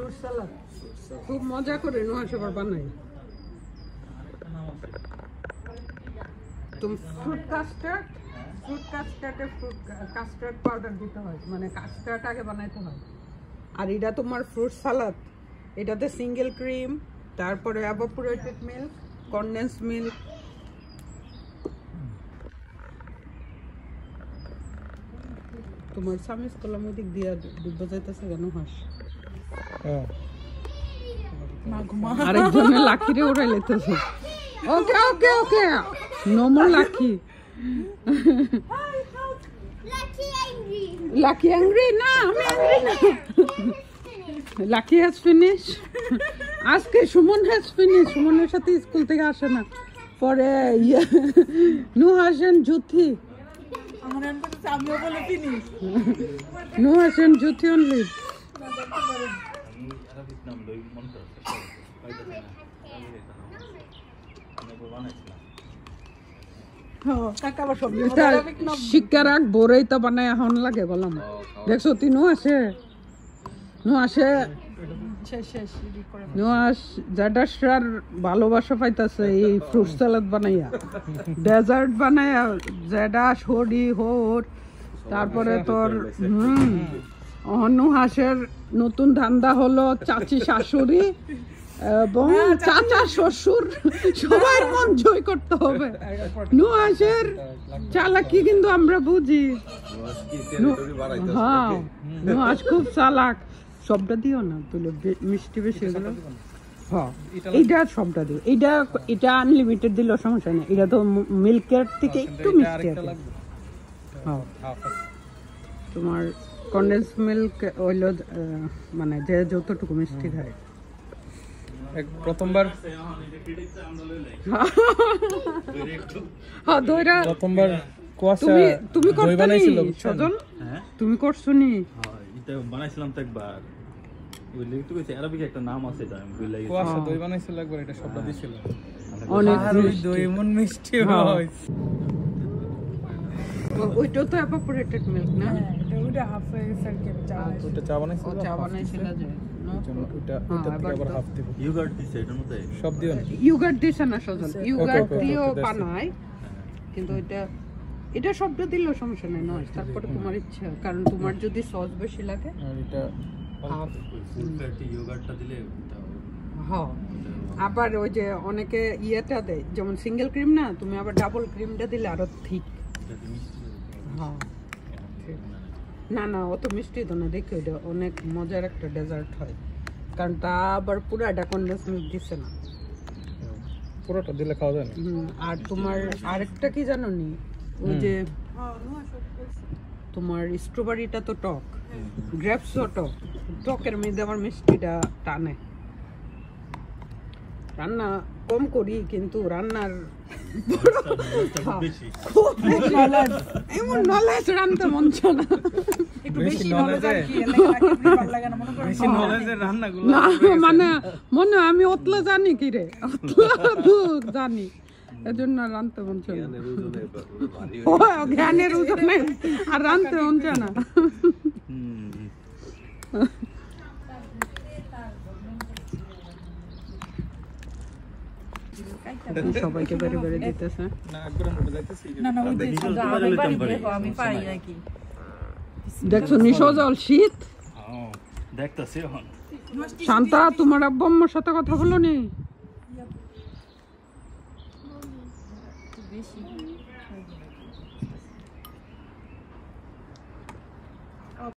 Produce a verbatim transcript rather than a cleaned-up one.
Fruit সালাদ খুব মজা করে নুহাস আবার বানাই। তুমি ফ্রুট কাস্টার্ড ফ্রুট কাস্টার্ডে ফ্রুট কাস্টার্ড পাউডার দিতে হয়, মানে কাস্টার্ড আগে বানাইতে হয়। আর এটা তোমার ফ্রুট সালাদ, এটাতে সিঙ্গেল ক্রিম, তারপরে এভাপোরেটেড মিল্ক, কনডেন্স মিল্ক, তোমার সামিস কলম দিক দিয়া ডুব যাইতেছে কেন হাস? আরেকজনের লাখিরে উড়াই লেতেছে। Okay okay okay no more Lucky. Lucky angry না, আমি অ্যাংরি না। Lucky has finish. আজকে সুমন হ্যাজ ফিনিশ। সুমনের সাথে স্কুল থেকে আসে না, পরে নুহাস এন্ড জুথি। আমিও বলে finish. Nuhash and Juthi only. শিক্ষা রাখ বোরেই তো বানায় এখন লাগে বললাম। দেখছো তুই নো আসে নো আসে নুহাস জ্যাডাসরার ভালোবাসা পাইতাছে এই ফ্রুট সালাদ বানাইয়া, ডেজার্ট বানাইয়া। জ্যাডাস হরি হোর, তারপরে তোর হম নুহাসের নতুন ধান্দা হলো চাচি শাশুড়ি এবং চাচা শ্বশুর সবার মন জয় করতে হবে। নুহাসের চালাকি কিন্তু আমরা বুঝি। হ্যাঁ নুহাস খুব চালাক। সবটা দিও না, তুলো মিষ্টি বেশি হলো। হ্যাঁ এইটা সবটা দিও। এইটা এটা আনলিমিটেড দিলেও সমস্যা নেই, এটা তো মিল্কের থেকে একটু মিষ্টি আছে। হ্যাঁ তোমার কনডেন্স মিল্ক হইলো মানে যে যতটুকু মিষ্টি খায়। প্রথমবার হ্যাঁ দইরা প্রথমবার কুয়াশা তুমি তুমি দই বানাইছিল সজন। হ্যাঁ তুমি করছো নি? হ্যাঁ এটা বানাইছিলাম তো একবার। ওই লিখতে কইছে আরবিক একটা নাম আছে এটা আমি ভুলে গেছি। কুয়াশা দই বানাইছিল একবার, এটা শব্দ দিছিল অনেক দই এমন মিষ্টি হয়। ওইটা তো এভাপোরেটেড মিল্ক না? ওটা হাফ হয়ে গেছে আর কি। চা ওটা চা বানাইছিল, ও চা বানাইছিল যে ওটা ওটা থেকে আবার হাফ দিব। ইয়োগার্ট দিছে এটার মধ্যে সব দিও না, ইয়োগার্ট দিছে না সজন, ইয়োগার্ট okay, দিও okay, that's বানায়, কিন্তু এটা এটা সবটা দিলেও সমস্যা নেই নয়। তারপরে তোমার ইচ্ছা, কারণ তোমার যদি সস বেশি লাগে আর এটা হাফ ফুল ফ্যাটি ইয়োগার্টটা দিলে এটা হ্যাঁ। আবার ওই যে অনেকে ইয়েটা দেয়, যেমন সিঙ্গেল ক্রিম না, তুমি আবার ডাবল ক্রিমটা দিলে আরো ঠিক। এটা মিষ্টি হ্যাঁ না না অত মিষ্টি তো না, দেখো এটা অনেক মজার একটা ডেজার্ট হয়, কারণ তা আবার পুরাটা কনডেন্স মিল্ক দিচ্ছে না। পুরোটা দিলে খাওয়া যায় না। হুম, আর তোমার আরেকটা কি জানো নি, ওই যে তোমার স্ট্রবেরিটা তো টক, গ্রেপসও টক, টকের মধ্যে আমার মিষ্টিটা টানে। রান্না কম করি কিন্তু রান্নার বেশি এমন নলেজ রান্নতে মন চায় না। একটু বেশি নলেজ আর কি এলে ভালো লাগে না মনে করো। বেশি নলেজের রান্নাগুলো না মানে মনে হয় আমি অতলা জানি কি রে, অতলা দুধ জানি, এজন্য রান্নতে মন চায় না। ও জ্ঞানের ওজনে আর রান্নতে মন চায় না। সবাইকে বেড়ে বেড়ে দিতেছে। না একবার আমরা যাইতেছি না না ওই যে আমি পারি দেখো আমি পারি নাকি। দেখছো নিশোজল শীত। হ্যাঁ দেখতাছি এখন। শান্তা তোমার আব্বু আম্মুর সাথে কথা বলো নি?